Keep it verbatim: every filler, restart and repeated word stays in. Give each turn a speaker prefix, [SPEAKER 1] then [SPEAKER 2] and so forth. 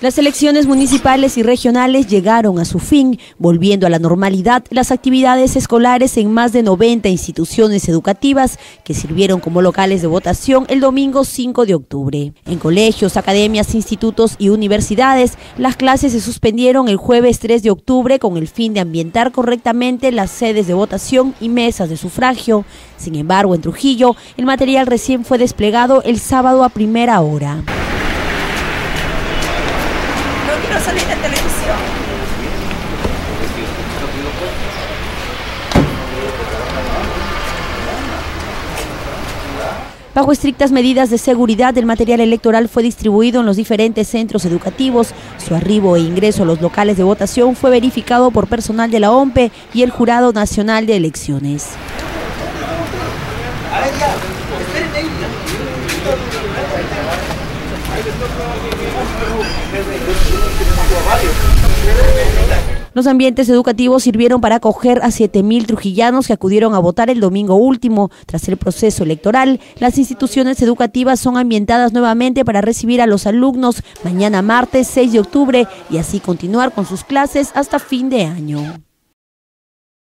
[SPEAKER 1] Las elecciones municipales y regionales llegaron a su fin, volviendo a la normalidad las actividades escolares en más de noventa instituciones educativas que sirvieron como locales de votación el domingo cinco de octubre. En colegios, academias, institutos y universidades, las clases se suspendieron el jueves tres de octubre con el fin de ambientar correctamente las sedes de votación y mesas de sufragio. Sin embargo, en Trujillo, el material recién fue desplegado el sábado a primera hora.
[SPEAKER 2] No quiero salir en televisión.
[SPEAKER 1] Bajo estrictas medidas de seguridad, el material electoral fue distribuido en los diferentes centros educativos. Su arribo e ingreso a los locales de votación fue verificado por personal de la O M P E y el Jurado Nacional de Elecciones. Los ambientes educativos sirvieron para acoger a siete mil trujillanos que acudieron a votar el domingo último. Tras el proceso electoral, las instituciones educativas son ambientadas nuevamente para recibir a los alumnos mañana martes seis de octubre y así continuar con sus clases hasta fin de año.